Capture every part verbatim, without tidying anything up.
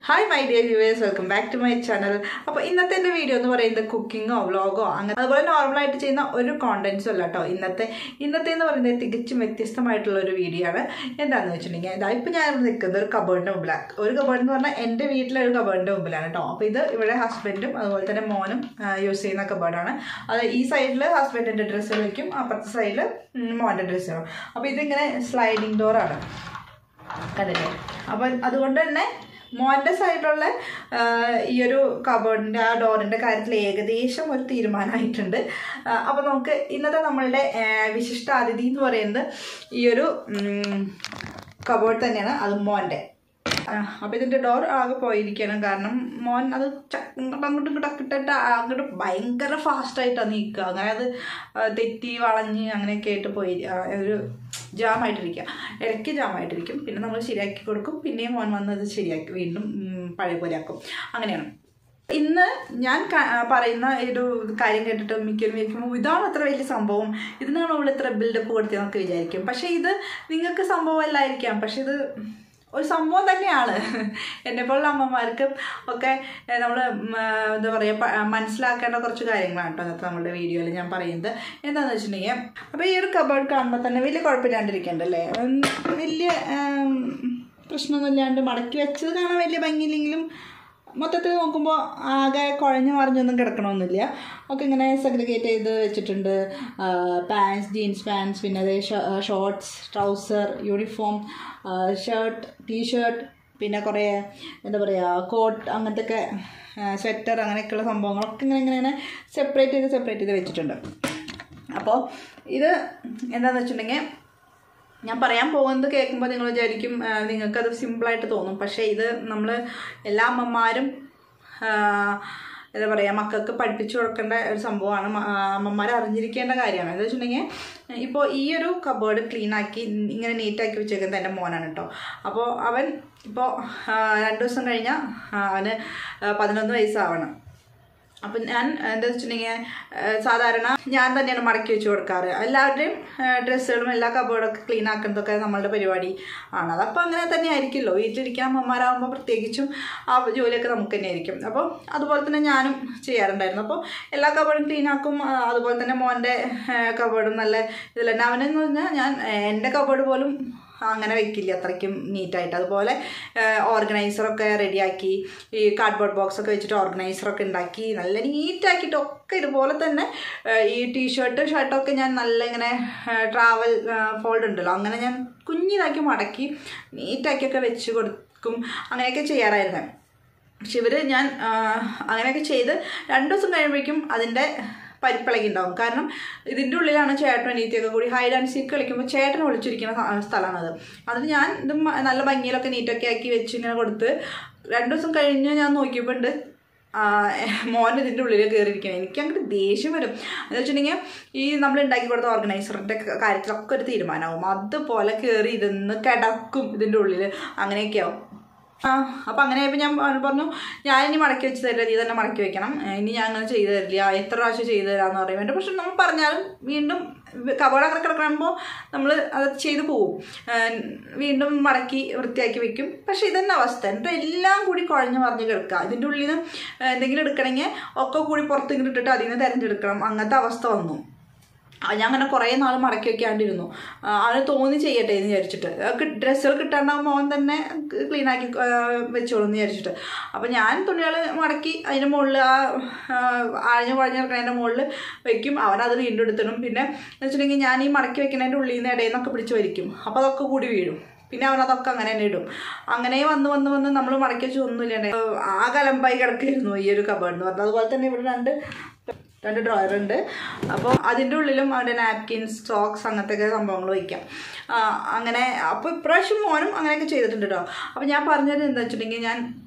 Hi my dear viewers, welcome back to my channel. അപ്പോൾ ഇന്നത്തെ എൻ്റെ വീഡിയോ എന്ന് പറയുന്നത് കുക്കിങ്ങോ വ്ളോഗോ അങ്ങനെ അതുപോലെ നോർമലായിട്ട് ചെയ്യുന്ന ഒരു കോണ്ടന്റ്സും അല്ല കേട്ടോ. ഇന്നത്തെ ഇന്നത്തെ എന്ന് പറയുന്നത് തികച്ചും വ്യത്യസ്തമായിട്ടുള്ള ഒരു വീഡിയോ ആണ്. എന്താണെന്ന് വെച്ചിട്ടുണ്ടെങ്കിൽ ഇതാ ഇപ്പോൾ ഞാൻ നിൽക്കുന്നത് ഒരു കബേർഡിൻ്റെ മുമ്പിലാണ്. ഒരു കബേർഡ് എന്ന് പറഞ്ഞാൽ എൻ്റെ വീട്ടിലെ ഒരു കബേർഡിൻ്റെ മുമ്പിലാണ് കേട്ടോ. അപ്പോൾ ഇത് ഇവിടെ ഹസ്ബൻഡും അതുപോലെ തന്നെ മോനും യൂസ് ചെയ്യുന്ന കബേർഡാണ്. അത് ഈ സൈഡിൽ ഹസ്ബൻഡിൻ്റെ ഡ്രസ്സുകൾ വയ്ക്കും, അപ്പുറത്തെ സൈഡിൽ മോൻ്റെ ഡ്രസ്സുകൾ. അപ്പോൾ ഇതിങ്ങനെ സ്ലൈഡിങ് ഡോറാണ് കണ്ടില്ലേ. അപ്പം അതുകൊണ്ട് തന്നെ മോൻ്റെ സൈഡിലുള്ള ഈ ഒരു കബേർഡിൻ്റെ ആ ഡോറിൻ്റെ കാര്യത്തിൽ ഏകദേശം ഒരു തീരുമാനമായിട്ടുണ്ട്. അപ്പോൾ നമുക്ക് ഇന്നത്തെ നമ്മളുടെ വിശിഷ്ട അതിഥി എന്ന് പറയുന്നത് ഈ ഒരു കബേർഡ് തന്നെയാണ്, അത് മോൻ്റെ. അപ്പോൾ ഇതിൻ്റെ ഡോർ ആകെ പോയിരിക്കണം, കാരണം മോൻ അത് അങ്ങോട്ടും ഇങ്ങോട്ടൊക്കെ ഇട്ടിട്ട് അങ്ങോട്ട് ഭയങ്കര ഫാസ്റ്റായിട്ടാണ് നീക്കുക. അങ്ങനെ അത് തെറ്റി വളഞ്ഞ് അങ്ങനെയൊക്കെ ആയിട്ട് പോയി ഒരു ജാമായിട്ടിരിക്കുക, ഇടയ്ക്ക് ജാമായിട്ടിരിക്കും. പിന്നെ നമ്മൾ ശരിയാക്കി കൊടുക്കും, പിന്നെയും മോൻ വന്നത് ശരിയാക്കി വീണ്ടും പഴയ പോലെ ആക്കും. അങ്ങനെയാണ് ഇന്ന് ഞാൻ പറയുന്ന ഒരു കാര്യം കേട്ടിട്ട് മിക്കവരും വിചാരിക്കുമ്പോൾ ഇതാണ് അത്ര വലിയ സംഭവം, ഇതിനാണ് നമ്മൾ ഇത്ര ബിൽഡപ്പ് കൊടുത്തതെന്നൊക്കെ വിചാരിക്കും. പക്ഷേ ഇത് നിങ്ങൾക്ക് സംഭവം അല്ലായിരിക്കാം, പക്ഷെ ഇത് ഒരു സംഭവം തന്നെയാണ്. എന്നെപ്പോലുള്ള അമ്മമാർക്ക് ഒക്കെ നമ്മൾ എന്താ പറയുക മനസ്സിലാക്കേണ്ട കുറച്ച് കാര്യങ്ങളാണ് കേട്ടോ അന്നത്തെ നമ്മുടെ വീഡിയോയിൽ ഞാൻ പറയുന്നത്. എന്താണെന്ന് വെച്ചിട്ടുണ്ടെങ്കിൽ അപ്പോൾ ഈ ഒരു കബേർഡ് കാണുമ്പോൾ തന്നെ വലിയ കുഴപ്പമില്ലാണ്ടിരിക്കണ്ടല്ലേ, വലിയ പ്രശ്നമൊന്നുമില്ലാണ്ട് മടക്കി വെച്ചത് കാണാൻ വലിയ ഭംഗിയില്ലെങ്കിലും മൊത്തത്തിൽ നോക്കുമ്പോൾ ആകെ കുഴഞ്ഞു മറിഞ്ഞൊന്നും കിടക്കണമെന്നില്ല. ഒക്കെ ഇങ്ങനെ സെഗ്രിഗേറ്റ് ചെയ്ത് വെച്ചിട്ടുണ്ട്. പാൻസ്, ജീൻസ് പാൻസ്, പിന്നെ അതേ shorts, trouser, uniform, shirt, T shirt, പിന്നെ കുറേ എന്താ പറയുക കോട്ട്, അങ്ങനത്തെ ഒക്കെ സ്വെറ്റർ, അങ്ങനെയൊക്കെയുള്ള സംഭവങ്ങളൊക്കെ ഇങ്ങനെ ഇങ്ങനെ ഇങ്ങനെ സെപ്പറേറ്റ് ചെയ്ത് സെപ്പറേറ്റ് ചെയ്ത് വെച്ചിട്ടുണ്ട്. അപ്പോൾ ഇത് എന്താണെന്ന് വെച്ചിട്ടുണ്ടെങ്കിൽ ഞാൻ പറയാൻ പോകുന്നത് കേൾക്കുമ്പോൾ നിങ്ങൾ വിചാരിക്കും നിങ്ങൾക്കത് സിമ്പിളായിട്ട് തോന്നും. പക്ഷേ ഇത് നമ്മൾ എല്ലാ അമ്മമാരും എന്താ പറയുക മക്കൾക്ക് പഠിപ്പിച്ചു കൊടുക്കേണ്ട ഒരു സംഭവമാണ്, അമ്മമാർ അറിഞ്ഞിരിക്കേണ്ട കാര്യമാണ്. എന്താ വെച്ചിട്ടുണ്ടെങ്കിൽ ഇപ്പോൾ ഈ ഒരു കബേർഡ് ക്ലീനാക്കി ഇങ്ങനെ നീറ്റാക്കി വെച്ചേക്കുന്നത് എൻ്റെ മോനാണ് കേട്ടോ. അപ്പോൾ അവൻ ഇപ്പോൾ രണ്ട് ദിവസം കഴിഞ്ഞാൽ അവന് പതിനൊന്ന് വയസ്സാവണം. അപ്പം ഞാൻ എന്താ വെച്ചിട്ടുണ്ടെങ്കിൽ സാധാരണ ഞാൻ തന്നെയാണ് മടക്കി വെച്ച് കൊടുക്കാറ്. എല്ലാവരുടെയും ഡ്രസ്സുകളും എല്ലാ കബേർഡൊക്കെ ക്ലീൻ ആക്കുന്നതൊക്കെ നമ്മളുടെ പരിപാടി ആണ്. അതപ്പോൾ അങ്ങനെ തന്നെ ആയിരിക്കുമല്ലോ, വീട്ടിലിരിക്കുന്ന അമ്മമാരാകുമ്പോൾ പ്രത്യേകിച്ചും ആ ജോലിയൊക്കെ നമുക്ക് തന്നെ ആയിരിക്കും. അപ്പോൾ അതുപോലെ തന്നെ ഞാനും ചെയ്യാറുണ്ടായിരുന്നു. അപ്പോൾ എല്ലാ കബേർഡും ക്ലീൻ ആക്കും. അതുപോലെ തന്നെ മോൻ്റെ കബേർഡും നല്ല ഇതിൽ തന്നെ. അവനെന്ന് പറഞ്ഞാൽ ഞാൻ എൻ്റെ കബേർഡ് പോലും അങ്ങനെ വെക്കില്ല അത്രയ്ക്കും നീറ്റായിട്ട്. അതുപോലെ ഓർഗനൈസറൊക്കെ റെഡിയാക്കി, ഈ കാർഡ്ബോർഡ് ബോക്സൊക്കെ വെച്ചിട്ട് ഓർഗനൈസറൊക്കെ ഉണ്ടാക്കി നല്ല നീറ്റാക്കിയിട്ടൊക്കെ ഇതുപോലെ തന്നെ ഈ ടീഷർട്ട് ഷർട്ടൊക്കെ ഞാൻ നല്ല ഇങ്ങനെ ട്രാവൽ ഫോൾഡ് ഉണ്ടല്ലോ അങ്ങനെ ഞാൻ കുഞ്ഞിതാക്കി മടക്കി നീറ്റാക്കിയൊക്കെ വെച്ച് കൊടുക്കും. അങ്ങനെയൊക്കെ ചെയ്യാറായിരുന്നു. പക്ഷെ ഇവർ ഞാൻ അങ്ങനെയൊക്കെ ചെയ്ത് രണ്ട് ദിവസം കഴിയുമ്പോഴേക്കും അതിൻ്റെ പരിപ്പിളകി ഉണ്ടാവും. കാരണം ഇതിൻ്റെ ഉള്ളിലാണ് ചേട്ടൻ അനിയത്തിയൊക്കെ കൂടി ഹൈഡ് ആൻഡ് സീക്ക് കളിക്കുമ്പോൾ ചേട്ടൻ ഒളിച്ചിരിക്കുന്ന സ്ഥലമാണത്. അതിന് ഞാൻ ഇത് നല്ല ഭംഗിയിലൊക്കെ നീറ്റൊക്കെ ആക്കി വെച്ച് ഇങ്ങനെ കൊടുത്ത് രണ്ട് ദിവസം കഴിഞ്ഞ് ഞാൻ നോക്കിയപ്പോൾ ഉണ്ട് മോൻ ഇതിൻ്റെ ഉള്ളിൽ കയറിയിരിക്കണം. എനിക്ക് അങ്ങോട്ട് ദേഷ്യം വരും. എന്ന് വെച്ചിട്ടുണ്ടെങ്കിൽ ഈ നമ്മൾ ഉണ്ടാക്കി കൊടുത്ത ഓർഗനൈസറിൻ്റെ കാര്യത്തിലൊക്കെ ഒരു തീരുമാനമാവും. അതുപോലെ കയറി ഇരുന്ന് കിടക്കും ഇതിൻ്റെ ഉള്ളിൽ, അങ്ങനെയൊക്കെ ആവും. ആ അപ്പം അങ്ങനെ ആയപ്പോൾ ഞാൻ പറഞ്ഞു ഞാനിനി മടക്കി വെച്ച് തരില്ല, നീ തന്നെ മടക്കി വെക്കണം, ഇനി ഞാൻ അങ്ങനെ ചെയ്തു തരില്ല, എത്ര പ്രാവശ്യം ചെയ്തു തരാമെന്ന് പറയാൻ വേണ്ടി. പക്ഷെ നമ്മൾ പറഞ്ഞാലും വീണ്ടും കബേർഡ് അങ്ങനെ കിടക്കുമ്പോൾ നമ്മൾ അത് ചെയ്തു പോവും, വീണ്ടും മടക്കി വൃത്തിയാക്കി വെക്കും. പക്ഷെ ഇതന്നെ അവസ്ഥ, എന്നിട്ട് എല്ലാം കൂടി കുഴഞ്ഞു മറിഞ്ഞ് കിടക്കുക. ഇതിൻ്റെ ഉള്ളിൽ നിന്ന് എന്തെങ്കിലും എടുക്കണമെങ്കിൽ ഒക്കെ കൂടി പുറത്ത് ഇങ്ങോട്ട് ഇട്ടിട്ട് അതിൽ നിന്ന് തിരഞ്ഞെടുക്കണം, അങ്ങനത്തെ അവസ്ഥ വന്നു. ഞാൻ അങ്ങനെ കുറേ നാൾ മടക്കി വെക്കാണ്ടിരുന്നു. അവന് തോന്നി ചെയ്യട്ടെ എന്ന് വിചാരിച്ചിട്ട്, ഡ്രസ്സുകൾ കിട്ടാണ്ടാകുമ്പോൾ അവൻ തന്നെ ക്ലീനാക്കി വെച്ചോളൂ എന്ന് വിചാരിച്ചിട്ട്. അപ്പോൾ ഞാൻ തുണികൾ മടക്കി അതിൻ്റെ മുകളിൽ ആ ആഴഞ്ഞു കുഴഞ്ഞു കിടക്കുന്നതിൻ്റെ മുകളിൽ വെക്കും. അവനത് വീണ്ടും എടുത്തിടും. പിന്നെ എന്ന് വെച്ചിട്ടുണ്ടെങ്കിൽ ഞാൻ ഈ മടക്കി വെക്കുന്നതിൻ്റെ ഉള്ളിൽ നിന്ന് ഇടയിൽ നിന്നൊക്കെ പിടിച്ച് വലിക്കും. അപ്പോൾ അതൊക്കെ കൂടി വീഴും. പിന്നെ അവനതൊക്കെ അങ്ങനെ തന്നെ ഇടും. അങ്ങനെ വന്ന് വന്ന് വന്ന് നമ്മൾ മടക്കി വെച്ച് ഒന്നുമില്ല, ആ കലമ്പായി കിടക്കായിരുന്നു ഈ ഒരു കബേർഡ് എന്ന് പറഞ്ഞത്. അതുപോലെ തന്നെ ഇവിടെ രണ്ട് രണ്ട് ഡ്രോയർ ഉണ്ട്. അപ്പോൾ അതിൻ്റെ ഉള്ളിലും അവൻ്റെ നാപ്കിൻസ്, സോക്സ്, അങ്ങനത്തെ സംഭവങ്ങൾ വയ്ക്കാം. അങ്ങനെ അപ്പോൾ ഇപ്രാവശ്യം മോനും അങ്ങനെയൊക്കെ ചെയ്തിട്ടുണ്ട് കേട്ടോ. അപ്പോൾ ഞാൻ പറഞ്ഞത് എന്താ വെച്ചിട്ടുണ്ടെങ്കിൽ ഞാൻ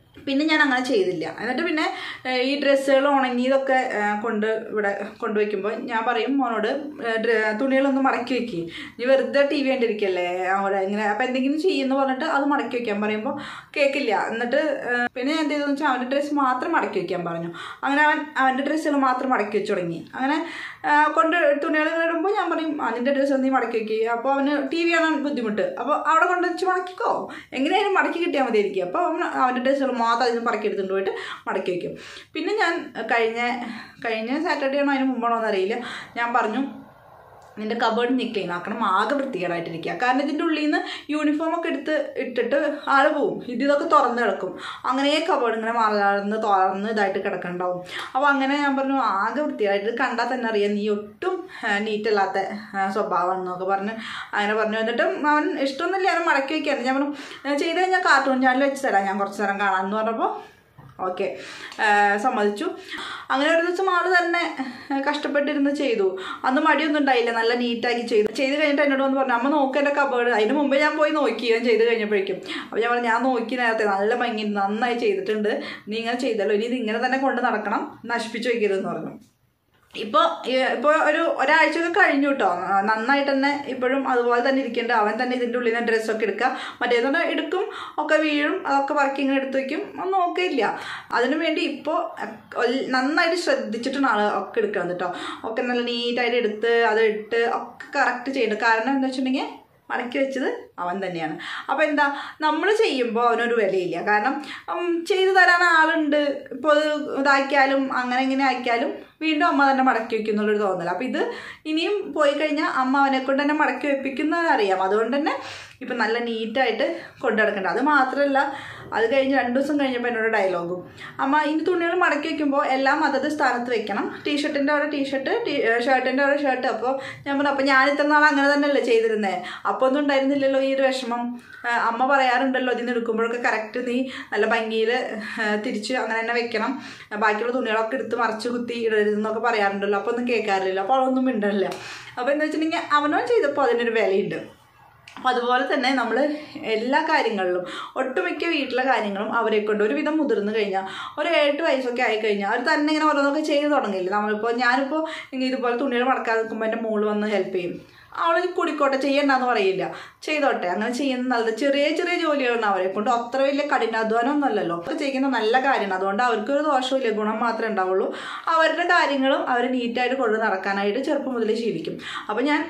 പിന്നെ ഞാൻ അങ്ങനെ ചെയ്തില്ല. എന്നിട്ട് പിന്നെ ഈ ഡ്രസ്സുകൾ ഉണങ്ങിയതൊക്കെ കൊണ്ട് ഇവിടെ കൊണ്ടുവയ്ക്കുമ്പോൾ ഞാൻ പറയും മോനോട് തുണികളൊന്ന് മടക്കി വെക്കുക, നീ വെറുതെ ടി വി കണ്ടിരിക്കല്ലേ അവിടെ ഇങ്ങനെ, അപ്പം എന്തെങ്കിലും ചെയ്യുമെന്ന് പറഞ്ഞിട്ട് അത് മടക്കി വയ്ക്കാൻ പറയുമ്പോൾ കേൾക്കില്ല. എന്നിട്ട് പിന്നെ ഞാൻ എന്ത് ചെയ്തെന്ന് വെച്ചാൽ അവൻ്റെ ഡ്രസ്സ് മാത്രം മടക്കി വയ്ക്കാൻ പറഞ്ഞു. അങ്ങനെ അവൻ അവൻ്റെ ഡ്രസ്സുകൾ മാത്രം മടക്കി വെച്ച് തുടങ്ങി. അങ്ങനെ കൊണ്ട് തുണികൾ ഇടുമ്പോൾ ഞാൻ പറയും അതിൻ്റെ ഡ്രസ്സ് നീ മടക്കി വയ്ക്കുക, അപ്പോൾ അവന് ടി വി കാണാൻ ബുദ്ധിമുട്ട്, അപ്പോൾ അവിടെ കൊണ്ട് വെച്ച് മടക്കിക്കോ, എങ്ങനെയായാലും മടക്കി കിട്ടിയാൽ മതിയായിരിക്കും. അപ്പോൾ അവൻ അവൻ്റെ ഡ്രസ്സുകൾ മാത്രം അതിന് പറക്കി എടുത്തുകൊണ്ട് പോയിട്ട് മടക്കി വയ്ക്കും. പിന്നെ ഞാൻ കഴിഞ്ഞ കഴിഞ്ഞ സാറ്റർഡേ ആണോ അതിന് മുമ്പാണോ എന്നറിയില്ല, ഞാൻ പറഞ്ഞു നിൻ്റെ കബേർഡ് നീ ക്ലീൻ ആക്കണം, ആകെ വൃത്തികേടായിട്ടിരിക്കുക. കാരണം ഇതിൻ്റെ ഉള്ളിൽ നിന്ന് യൂണിഫോമൊക്കെ എടുത്ത് ഇട്ടിട്ട് ആൾ പോവും, ഇത് ഇതൊക്കെ തുറന്ന് കിടക്കും, അങ്ങനെ കബേർഡ് ഇങ്ങനെ മറന്ന് തുറന്ന് ഇതായിട്ട് കിടക്കണ്ടാവും. അപ്പോൾ അങ്ങനെ ഞാൻ പറഞ്ഞു ആകെ വൃത്തികേടായിട്ട് കണ്ടാൽ തന്നെ അറിയാം നീ ഒട്ടും നീറ്റല്ലാത്ത സ്വഭാവമാണെന്നൊക്കെ പറഞ്ഞ് അങ്ങനെ പറഞ്ഞു. എന്നിട്ടും അവൻ ഇഷ്ടമൊന്നുമില്ല, അവൻ മടക്കി വയ്ക്കാണ്. ഞാൻ പറഞ്ഞു ചെയ്ത് കഴിഞ്ഞാൽ കാർട്ടൂൺ ചാനൽ വെച്ച് തരാം ഞാൻ കുറച്ച് നേരം കാണാമെന്ന് പറഞ്ഞപ്പോൾ ഓക്കെ സമ്മതിച്ചു. അങ്ങനെ ഒരു ദിവസം ആൾ തന്നെ കഷ്ടപ്പെട്ടിരുന്ന് ചെയ്തു. അന്ന് മടിയൊന്നും ഉണ്ടായില്ല, നല്ല നീറ്റാക്കി ചെയ്തു. ചെയ്ത് കഴിഞ്ഞിട്ട് എന്നോട് വന്ന് പറഞ്ഞു അമ്മ നോക്ക് എൻ്റെ കബേർഡ്. അതിന് മുമ്പേ ഞാൻ പോയി നോക്കി ഞാൻ ചെയ്ത് കഴിഞ്ഞപ്പോഴേക്കും. അപ്പോൾ ഞാൻ പറഞ്ഞു ഞാൻ നോക്കി നേരത്തെ നല്ല ഭംഗി നന്നായി ചെയ്തിട്ടുണ്ട്, നീ ഇങ്ങനെ ചെയ്തല്ലോ, ഇനി ഇത് ഇങ്ങനെ തന്നെ കൊണ്ട് നടക്കണം, നശിപ്പിച്ച് വയ്ക്കരുതെന്ന് പറഞ്ഞു. ഇപ്പോൾ ഇപ്പോൾ ഒരു ഒരാഴ്ചയൊക്കെ കഴിഞ്ഞു കേട്ടോ, നന്നായിട്ട് തന്നെ ഇപ്പോഴും അതുപോലെ തന്നെ ഇരിക്കുന്നുണ്ട്. അവൻ തന്നെ ഇതിൻ്റെ ഉള്ളിൽ നിന്ന് ഡ്രസ്സൊക്കെ എടുക്കുക, മറ്റേതുകൊണ്ട് എടുക്കും ഒക്കെ വീഴും, അതൊക്കെ വർക്കിങ്ങനെ എടുത്ത് വയ്ക്കും, ഒന്നും നോക്കിയില്ല. അതിനു വേണ്ടി ഇപ്പോൾ നന്നായിട്ട് ശ്രദ്ധിച്ചിട്ടാണ് ആൾ ഒക്കെ എടുക്കുന്നത് കേട്ടോ. ഒക്കെ നല്ല നീറ്റായിട്ട് എടുത്ത് അത് ഇട്ട് ഒക്കെ കറക്റ്റ് ചെയ്യുന്നുണ്ട്. കാരണം എന്താ വെച്ചിട്ടുണ്ടെങ്കിൽ മടക്കി വെച്ചത് അവൻ തന്നെയാണ്. അപ്പോൾ എന്താ നമ്മൾ ചെയ്യുമ്പോൾ അവനൊരു വിലയില്ല. കാരണം ചെയ്തു തരാൻ ആളുണ്ട്, ഇപ്പോൾ ഇതാക്കിയാലും അങ്ങനെ ഇങ്ങനെ ആക്കിയാലും വീണ്ടും അമ്മ തന്നെ മടക്കി വയ്ക്കുന്നുള്ളൊരു തോന്നല. അപ്പോൾ ഇത് ഇനിയും പോയി കഴിഞ്ഞാൽ അമ്മ അവനെ കൊണ്ട് തന്നെ മടക്കി വയ്പ്പിക്കുന്നതറിയാം. അതുകൊണ്ട് തന്നെ ഇപ്പം നല്ല നീറ്റായിട്ട് കൊണ്ടു നടക്കേണ്ട. അത് മാത്രമല്ല അത് കഴിഞ്ഞ് രണ്ട് ദിവസം കഴിഞ്ഞപ്പോൾ എന്നോട് ഡയലോഗും, അമ്മ ഇനി തുണികൾ മടക്കി വയ്ക്കുമ്പോൾ എല്ലാം അതത് സ്ഥാനത്ത് വെക്കണം, ടീഷർട്ടിൻ്റെ ഓരോ ടീഷർട്ട്, ടീ ഷർട്ടിൻ്റെ ഓരോ ഷർട്ട്. അപ്പോൾ ഞാൻ പറഞ്ഞു അപ്പോൾ ഞാൻ ഇത്ര നാൾ അങ്ങനെ തന്നെയല്ലേ ചെയ്തിരുന്നത്, അപ്പോൾ ഒന്നും ഉണ്ടായിരുന്നില്ലല്ലോ ഈ ഒരു വിഷമം. അമ്മ പറയാറുണ്ടല്ലോ ഇതിന് എടുക്കുമ്പോഴൊക്കെ കറക്റ്റ് നീ നല്ല ഭംഗിയിൽ തിരിച്ച് അങ്ങനെ തന്നെ വെക്കണം, ബാക്കിയുള്ള തുണികളൊക്കെ എടുത്ത് മറച്ച് കുത്തി ഇടരുതെന്നൊക്കെ പറയാറുണ്ടല്ലോ, അപ്പോൾ ഒന്നും കേൾക്കാറില്ല. അപ്പോൾ അവളൊന്നും മിണ്ടല്ല. അപ്പോൾ എന്താ വെച്ചിട്ടുണ്ടെങ്കിൽ അവനോ ചെയ്തപ്പോൾ അതിനൊരു വിലയുണ്ട്. അപ്പോൾ അതുപോലെ തന്നെ നമ്മൾ എല്ലാ കാര്യങ്ങളിലും ഒട്ടുമിക്ക വീട്ടിലെ കാര്യങ്ങളും അവരെ കൊണ്ട് ഒരുവിധം മുതിർന്നു കഴിഞ്ഞാൽ ഒരു ഏഴെട്ട് വയസ്സൊക്കെ ആയിക്കഴിഞ്ഞാൽ അവർ തന്നെ ഇങ്ങനെ ഓരോന്നൊക്കെ ചെയ്ത് തുടങ്ങില്ല. നമ്മളിപ്പോൾ ഞാനിപ്പോൾ ഇതുപോലെ തുണികൾ മടക്കാതെ നിൽക്കുമ്പോൾ എൻ്റെ മോള് വന്ന് ഹെൽപ്പ് ചെയ്യും. അവൾ കൂടിക്കോട്ടെ ചെയ്യണ്ടെന്ന് പറയില്ല, ചെയ്തോട്ടെ, അങ്ങനെ ചെയ്യുന്ന നല്ലത്. ചെറിയ ചെറിയ ജോലികളാണ് അവരെ കൊണ്ട്, അത്ര വലിയ കഠിനാധ്വാനം ഒന്നുമല്ലല്ലോ. അവർ ചെയ്യുന്ന നല്ല കാര്യമാണ്, അതുകൊണ്ട് അവർക്കൊരു ദോഷമില്ല, ഗുണം മാത്രമേ ഉണ്ടാവുള്ളൂ. അവരുടെ കാര്യങ്ങളും അവർ നീറ്റായിട്ട് കൊണ്ട് നടക്കാനായിട്ട് ചെറുപ്പം മുതലേ ശീലിക്കും. അപ്പോൾ ഞാൻ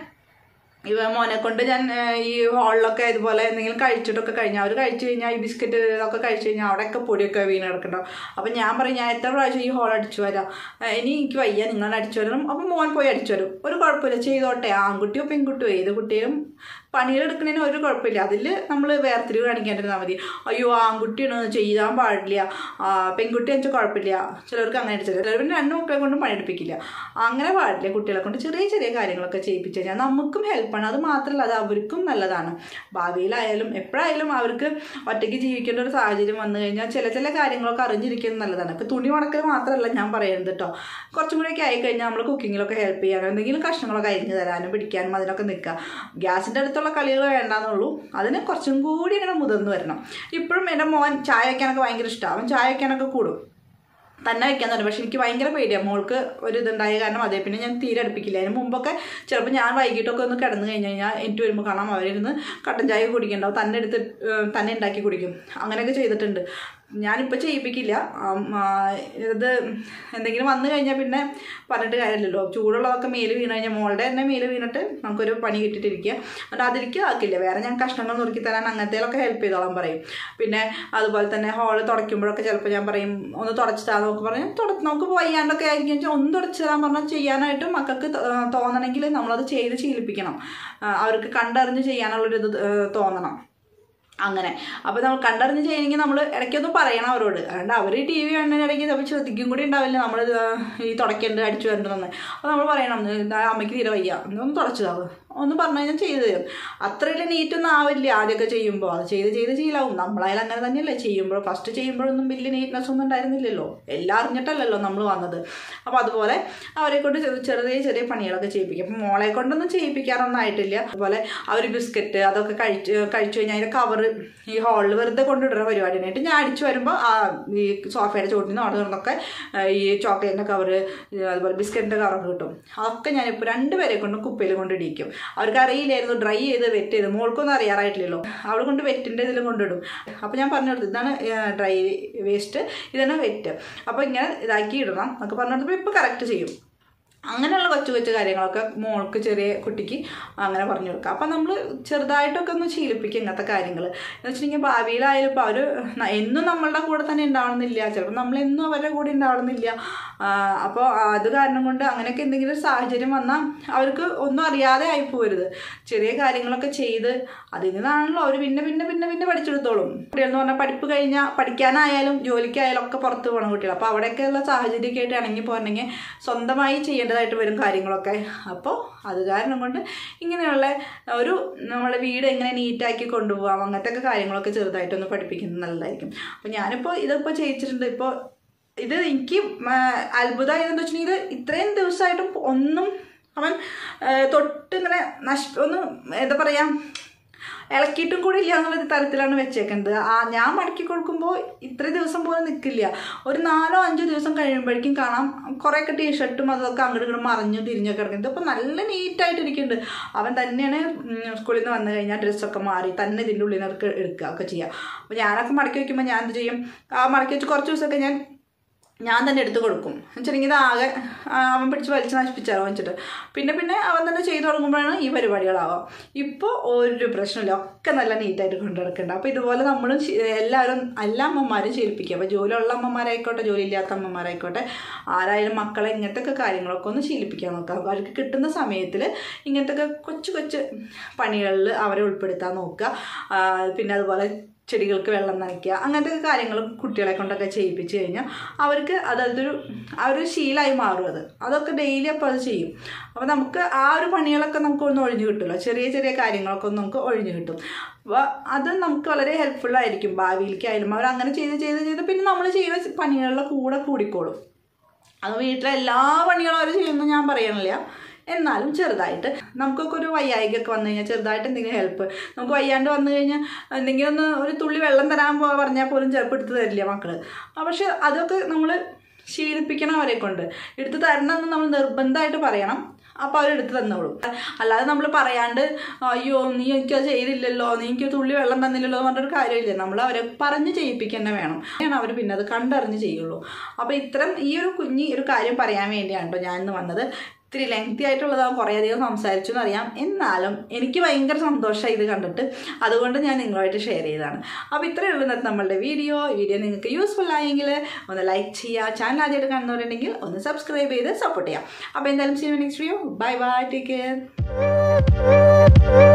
ഇവ മോനെ കൊണ്ട് ഞാൻ ഈ ഹോളിലൊക്കെ ഇതുപോലെ എന്തെങ്കിലും കഴിച്ചിട്ടൊക്കെ കഴിഞ്ഞാൽ അവർ കഴിച്ചു കഴിഞ്ഞാൽ ഈ ബിസ്ക്കറ്റ് ഇതൊക്കെ കഴിച്ചു കഴിഞ്ഞാൽ അവിടെയൊക്കെ പൊടിയൊക്കെ വീണ് കിടക്കണ്ടാവും. അപ്പം ഞാൻ പറയും ഞാൻ എത്ര പ്രാവശ്യം ഈ ഹോൾ അടിച്ചു വരാം, ഇനി എനിക്ക് വയ്യ, നിങ്ങൾ അടിച്ചു വരണം. അപ്പം മോൻ പോയി അടിച്ചു വരും, ഒരു കുഴപ്പമില്ല, ചെയ്തോട്ടെ. ആൺകുട്ടിയോ പെൺകുട്ടിയോ ഏത് കുട്ടിയും പണിയെടുക്കുന്നതിന് ഒരു കുഴപ്പമില്ല. അതിൽ നമ്മൾ വേർതിരിവ് കാണിക്കാണ്ടിരുന്നാൽ മതി. അയ്യോ ആൺകുട്ടിയാണ് ചെയ്യാൻ പാടില്ല, പെൺകുട്ടി വെച്ചാൽ കുഴപ്പമില്ല. ചിലർക്ക് അങ്ങനെ ചിലർ ചിലർ പിന്നെ രണ്ട് മക്കളെ കൊണ്ടും പണിയെടുപ്പിക്കില്ല. അങ്ങനെ പാടില്ല. കുട്ടികളെ കൊണ്ട് ചെറിയ ചെറിയ കാര്യങ്ങളൊക്കെ ചെയ്യിപ്പിച്ച് കഴിഞ്ഞാൽ നമുക്കും ഹെൽപ്പാണ്. അത് മാത്രമല്ല അത് അവർക്കും നല്ലതാണ്. ഭാവിയിലായാലും എപ്പോഴായാലും അവർക്ക് ഒറ്റയ്ക്ക് ജീവിക്കേണ്ട ഒരു സാഹചര്യം വന്നു കഴിഞ്ഞാൽ ചില ചില കാര്യങ്ങളൊക്കെ അറിഞ്ഞിരിക്കുന്നത് നല്ലതാണ്. ഇപ്പോൾ തുണി ഉണക്കൽ മാത്രമല്ല ഞാൻ പറയുന്നത് കേട്ടോ, കുറച്ചും കൂടെയൊക്കെ ആയിക്കഴിഞ്ഞാൽ നമ്മൾ കുക്കിങ്ങിലൊക്കെ ഹെൽപ്പ് ചെയ്യാനോ എന്തെങ്കിലും കഷ്ണങ്ങളൊക്കെ അരിഞ്ഞ് തരാനും പിടിക്കാനും അതിനൊക്കെ നിൽക്കുക. ഗ്യാസിൻ്റെ അടുത്ത് കളികൾ വേണ്ടാന്നുള്ളൂ, അതിന് കുറച്ചും കൂടി ഇങ്ങനെ മുതിർന്നു വരണം. ഇപ്പോഴും എൻ്റെ മോൻ ചായ വയ്ക്കാനൊക്കെ ഭയങ്കര ഇഷ്ടമാണ്. അവൻ ചായ വയ്ക്കാനൊക്കെ കൂടും, തന്നെ വയ്ക്കാൻ തന്നെ. പക്ഷെ എനിക്ക് ഭയങ്കര പേടിയാണ്, മോൾക്ക് ഒരു ഇതുണ്ടായ കാരണം അതേ പിന്നെ ഞാൻ തീരെ അടുപ്പിക്കില്ല. അതിന് മുമ്പൊക്കെ ചിലപ്പോൾ ഞാൻ വൈകിട്ടൊക്കെ ഒന്ന് കിടന്നു കഴിഞ്ഞ് കഴിഞ്ഞാൽ എനിക്ക് വരുമ്പോൾ കാണാം അവരിരുന്ന് കട്ടൻ ചായ കുടിക്കണ്ടാവും, തന്നെ എടുത്ത് തന്നെ ഉണ്ടാക്കി കുടിക്കും. അങ്ങനെയൊക്കെ ചെയ്തിട്ടുണ്ട്. ഞാനിപ്പോൾ ചെയ്യിപ്പിക്കില്ല. ഇത് എന്തെങ്കിലും വന്നു കഴിഞ്ഞാൽ പിന്നെ പറഞ്ഞിട്ട് കാര്യമില്ലല്ലോ. ചൂടുള്ളതൊക്കെ മേല് വീണ് കഴിഞ്ഞാൽ മോളുടെ തന്നെ മേല് വീണിട്ട് നമുക്കൊരു പണി കിട്ടിയിട്ടിരിക്കുക. അതുകൊണ്ട് അതിലേക്ക് ആക്കില്ല, വേറെ ഞാൻ കഷ്ണങ്ങൾ നുറുക്കി തരാൻ അങ്ങനത്തേലൊക്കെ ഹെൽപ്പ് ചെയ്തോളാൻ പറയും. പിന്നെ അതുപോലെ തന്നെ ഹോള് തുടയ്ക്കുമ്പോഴൊക്കെ ചിലപ്പോൾ ഞാൻ പറയും ഒന്ന് തുടച്ച് തരാൻ നോക്ക് പറഞ്ഞാൽ തുട നമുക്ക് വയ്യാണ്ടൊക്കെ ആയിരിക്കും വെച്ചാൽ ഒന്ന് തുടച്ച് തരാൻ പറഞ്ഞാൽ ചെയ്യാനായിട്ട് മക്കൾക്ക് തോന്നണമെങ്കിൽ നമ്മളത് ചെയ്ത് ശീലിപ്പിക്കണം. അവർക്ക് കണ്ടറിഞ്ഞ് ചെയ്യാനുള്ളൊരിത് തോന്നണം. അങ്ങനെ അപ്പോൾ നമ്മൾ കണ്ടറിഞ്ഞ് ചെയ്യണമെങ്കിൽ നമ്മൾ ഇടയ്ക്കൊന്നും പറയണം അവരോട്. അതുകൊണ്ട് അവർ ടി വി കാണുന്നതിനിടയ്ക്ക് ചിലപ്പോൾ ശ്രദ്ധിക്കും കൂടി ഉണ്ടാവില്ല നമ്മൾ ഈ തുടയ്ക്കേണ്ടത് അടിച്ചു വരേണ്ടതെന്ന്. അപ്പോൾ നമ്മൾ പറയണം അമ്മയ്ക്ക് തീരെ വയ്യ, ഒന്ന് തുടച്ചതാവ് ഒന്ന് പറഞ്ഞു കഴിഞ്ഞാൽ ചെയ്തു തരും. അത്ര വലിയ നീറ്റൊന്നും ആവില്ല ആദ്യമൊക്കെ ചെയ്യുമ്പോൾ. അത് ചെയ്ത് ചെയ്ത് ശീലമാവും. നമ്മളായാലും അങ്ങനെ തന്നെയല്ലേ ചെയ്യുമ്പോൾ. ഫസ്റ്റ് ചെയ്യുമ്പോഴൊന്നും വലിയ നീറ്റ്നെസ് ഒന്നും ഉണ്ടായിരുന്നില്ലല്ലോ, എല്ലാം അറിഞ്ഞിട്ടല്ലല്ലോ നമ്മൾ വന്നത്. അപ്പോൾ അതുപോലെ അവരെ കൊണ്ട് ചെറിയ ചെറിയ പണികളൊക്കെ ചെയ്യിപ്പിക്കും. അപ്പം മോളെ കൊണ്ടൊന്നും ചെയ്യിപ്പിക്കാറൊന്നും ആയിട്ടില്ല. അതുപോലെ അവർ ബിസ്ക്കറ്റ് അതൊക്കെ കഴിച്ച് കഴിച്ചു കഴിഞ്ഞാൽ അതിൻ്റെ കവറ് ഈ ഹാളിൽ വെറുതെ കൊണ്ടിടുന്ന പരിപാടിനായിട്ട് ഞാൻ അടിച്ചു വരുമ്പോൾ ആ ഈ സോഫയുടെ ചോട്ടിൽ നിന്ന് അവിടെ നിന്നൊക്കെ ഈ ചോക്ലേറ്റിൻ്റെ കവറ് അതുപോലെ ബിസ്ക്കറ്റിൻ്റെ കവറൊക്കെ കിട്ടും. അതൊക്കെ ഞാനിപ്പോൾ രണ്ടുപേരെ കൊണ്ട് കുപ്പയിൽ കൊണ്ട് ഇടിക്കും. അവർക്ക് അറിയില്ലായിരുന്നു ഡ്രൈ ചെയ്ത് വെറ്റ് ചെയ്ത്, മോൾക്കൊന്നും അറിയാറായിട്ടില്ലല്ലോ. അവൾ കൊണ്ട് വെറ്റിൻ്റെ ഇതിലും കൊണ്ടിടും. അപ്പോൾ ഞാൻ പറഞ്ഞു കൊടുത്തു ഇതാണ് ഡ്രൈ വേസ്റ്റ്, ഇതാണ് വെറ്റ്, അപ്പോൾ ഇങ്ങനെ ഇതാക്കി ഇടണം എന്നൊക്കെ പറഞ്ഞു കൊടുത്തപ്പോൾ ഇപ്പോൾ കറക്റ്റ് ചെയ്യും. അങ്ങനെയുള്ള കൊച്ചു കൊച്ചു കാര്യങ്ങളൊക്കെ മോൾക്ക് ചെറിയ കുട്ടിക്ക് അങ്ങനെ പറഞ്ഞു കൊടുക്കുക. അപ്പം നമ്മൾ ചെറുതായിട്ടൊക്കെ ഒന്ന് ശീലിപ്പിക്കും ഇങ്ങനത്തെ കാര്യങ്ങൾ. എന്ന് വെച്ചിട്ടുണ്ടെങ്കിൽ ഭാവിയിലായാലും ഇപ്പോൾ അവർ എന്നും നമ്മളുടെ കൂടെ തന്നെ ഉണ്ടാവണമെന്നില്ല, ചിലപ്പോൾ നമ്മളെന്നും അവരുടെ കൂടെ ഉണ്ടാവണമെന്നില്ല. അപ്പോൾ അത് കാരണം കൊണ്ട് അങ്ങനെയൊക്കെ എന്തെങ്കിലും ഒരു സാഹചര്യം വന്നാൽ അവർക്ക് ഒന്നും അറിയാതെ ആയി പോരുത്. ചെറിയ കാര്യങ്ങളൊക്കെ ചെയ്ത് അതിൽ നിന്നാണല്ലോ അവർ പിന്നെ പിന്നെ പിന്നെ പിന്നെ പഠിച്ചെടുത്തോളും. കുട്ടികളെന്ന് പറഞ്ഞാൽ പഠിപ്പ് കഴിഞ്ഞാൽ പഠിക്കാനായാലും ജോലിക്കായാലും ഒക്കെ പുറത്ത് പോകണം കുട്ടികൾ. അപ്പോൾ അവിടെയൊക്കെയുള്ള സാഹചര്യമൊക്കെ ആയിട്ട് ഇണങ്ങി പോകണമെങ്കിൽ സ്വന്തമായി ചെയ്യേണ്ടതായിട്ട് വരും കാര്യങ്ങളൊക്കെ. അപ്പോൾ അത് കാരണം കൊണ്ട് ഇങ്ങനെയുള്ള ഒരു നമ്മളെ വീട് എങ്ങനെ നീറ്റാക്കി കൊണ്ടുപോകാം അങ്ങനത്തെ ഒക്കെ കാര്യങ്ങളൊക്കെ ചെറുതായിട്ടൊന്ന് പഠിപ്പിക്കുന്നത് നല്ലതായിരിക്കും. അപ്പോൾ ഞാനിപ്പോൾ ഇതിപ്പോൾ ചെയ്യിച്ചിട്ടുണ്ട്. ഇപ്പോൾ ഇത് എനിക്ക് അത്ഭുതമായതെന്ന് വെച്ചിട്ടുണ്ടെങ്കിൽ ഇത് ഇത്രയും ദിവസമായിട്ടും ഒന്നും അവൻ തൊട്ട് ഇങ്ങനെ നഷ്ട ഒന്നും എന്താ പറയുക ഇളക്കിയിട്ടും കൂടി ഇല്ല എന്നുള്ള തരത്തിലാണ് വെച്ചേക്കുന്നത്. ആ ഞാൻ മടക്കി കൊടുക്കുമ്പോൾ ഇത്ര ദിവസം പോലും നിൽക്കില്ല. ഒരു നാലോ അഞ്ചോ ദിവസം കഴിയുമ്പോഴേക്കും കാണാം കുറേയൊക്കെ ടീഷർട്ടും അതൊക്കെ അങ്ങോട്ട് ഇങ്ങോട്ട് മറിഞ്ഞു തിരിഞ്ഞൊക്കെ കിടക്കുന്നത്. അപ്പോൾ നല്ല നീറ്റായിട്ടിരിക്കുന്നുണ്ട്. അവൻ തന്നെയാണ് സ്കൂളിൽ നിന്ന് വന്നു കഴിഞ്ഞാൽ ഡ്രസ്സൊക്കെ മാറി തന്നെ ഇതിൻ്റെ ഉള്ളിൽ നിന്നൊക്കെ എടുക്കുക ഒക്കെ ചെയ്യുക. അപ്പോൾ ഞാനൊക്കെ മടക്കി വയ്ക്കുമ്പോൾ ഞാൻ എന്ത് ചെയ്യും, ആ മടക്കി വെച്ച് കുറച്ച് ദിവസമൊക്കെ ഞാൻ ഞാൻ തന്നെ എടുത്ത് കൊടുക്കും. വെച്ചിട്ടുണ്ടെങ്കിൽ ഇതാകെ അവൻ പിടിച്ച് വലിച്ച് നശിപ്പിച്ചാലോ വെച്ചിട്ട് പിന്നെ പിന്നെ അവൻ തന്നെ ചെയ്തു തുടങ്ങുമ്പോഴാണ് ഈ പരിപാടികളാവാം. ഇപ്പോൾ ഒരു പ്രശ്നമില്ല, ഒക്കെ നല്ല നീറ്റായിട്ട് കൊണ്ടു നടക്കുന്നുണ്ട്. അപ്പോൾ ഇതുപോലെ നമ്മളും എല്ലാവരും എല്ലാ അമ്മമാരും ശീലിപ്പിക്കുക. അപ്പോൾ ജോലിയുള്ള അമ്മമാരായിക്കോട്ടെ ജോലി ഇല്ലാത്ത അമ്മമാരായിക്കോട്ടെ ആരായാലും മക്കളെ ഇങ്ങനത്തെ ഒക്കെ കാര്യങ്ങളൊക്കെ ഒന്ന് ശീലിപ്പിക്കാൻ നോക്കുക. അവർക്ക് കിട്ടുന്ന സമയത്തിൽ ഇങ്ങനത്തെ ഒക്കെ കൊച്ചു കൊച്ചു പണികളിൽ അവരെ ഉൾപ്പെടുത്താൻ നോക്കുക. പിന്നെ അതുപോലെ ചെടികൾക്ക് വെള്ളം നനയ്ക്കുക അങ്ങനത്തെ കാര്യങ്ങളും കുട്ടികളെ കൊണ്ടൊക്കെ ചെയ്യിപ്പിച്ച് കഴിഞ്ഞാൽ അവർക്ക് അതൊരു ആ ഒരു ശീലമായി മാറും. അത് അതൊക്കെ ഡെയിലി അപ്പോൾ അത് ചെയ്യും. അപ്പോൾ നമുക്ക് ആ ഒരു പണികളൊക്കെ നമുക്ക് ഒന്ന് ഒഴിഞ്ഞു കിട്ടുമല്ലോ, ചെറിയ ചെറിയ കാര്യങ്ങളൊക്കെ ഒന്ന് നമുക്ക് ഒഴിഞ്ഞു കിട്ടും. അപ്പോൾ അത് നമുക്ക് വളരെ ഹെൽപ്ഫുള്ളായിരിക്കും ഭാവിയിലേക്കായാലും. അവർ അങ്ങനെ ചെയ്ത് ചെയ്ത് ചെയ്ത് പിന്നെ നമ്മൾ ചെയ്യുന്ന പണികളുടെ കൂടെ കൂടിക്കോളും. അത് വീട്ടിലെ എല്ലാ പണികളും അവർ ചെയ്യുമെന്ന് ഞാൻ പറയണില്ല, എന്നാലും ചെറുതായിട്ട് നമുക്കൊക്കെ ഒരു വയ്യായികൊക്കെ വന്നു കഴിഞ്ഞാൽ ചെറുതായിട്ട് എന്തെങ്കിലും ഹെൽപ്പ് നമുക്ക് വയ്യാണ്ട് വന്നു കഴിഞ്ഞാൽ എന്തെങ്കിലും ഒന്ന് ഒരു തുള്ളി വെള്ളം തരാൻ പോ പറഞ്ഞാൽ പോലും ചിലപ്പോൾ എടുത്ത് തരില്ല മക്കൾ. പക്ഷെ അതൊക്കെ നമ്മൾ ശീലിപ്പിക്കണം അവരെ കൊണ്ട്. എടുത്ത് തരണമെന്ന് നമ്മൾ നിർബന്ധമായിട്ട് പറയണം. അപ്പോൾ അവരെടുത്ത് തന്നോളും. അല്ലാതെ നമ്മൾ പറയാണ്ട് അയ്യോ നീ എനിക്കത് ചെയ്തില്ലല്ലോ, നീ എനിക്ക് തുള്ളി വെള്ളം തന്നില്ലല്ലോ എന്ന് പറഞ്ഞൊരു കാര്യമില്ല. നമ്മൾ അവരെ പറഞ്ഞ് ചെയ്യിപ്പിക്കേണ്ട വേണം. അങ്ങനെയാണ് അവർ പിന്നെ അത് കണ്ടറിഞ്ഞ് ചെയ്യുള്ളൂ. അപ്പോൾ ഇത്തരം ഈ ഒരു കുഞ്ഞി ഒരു കാര്യം പറയാൻ വേണ്ടിയാണ് കേട്ടോ ഞാൻ ഇന്ന് വന്നത്. ഇത്തിരി ലെങ്തി ആയിട്ടുള്ളതാവും, കുറേയധികം സംസാരിച്ചു എന്നറിയാം, എന്നാലും എനിക്ക് ഭയങ്കര സന്തോഷമായി ഇത് കണ്ടിട്ട്. അതുകൊണ്ട് ഞാൻ നിങ്ങളുമായിട്ട് ഷെയർ ചെയ്തതാണ്. അപ്പോൾ ഇത്രയേ ഉള്ളൂ ഇന്നത്തെ നമ്മളുടെ വീഡിയോ. വീഡിയോ നിങ്ങൾക്ക് യൂസ്ഫുൾ ആയെങ്കിൽ ഒന്ന് ലൈക്ക് ചെയ്യുക, ചാനൽ ആദ്യമായിട്ട് കാണുന്നവരുണ്ടെങ്കിൽ ഒന്ന് സബ്സ്ക്രൈബ് ചെയ്ത് സപ്പോർട്ട് ചെയ്യാം. അപ്പോൾ എന്തായാലും see you next video. Bye bye, take care.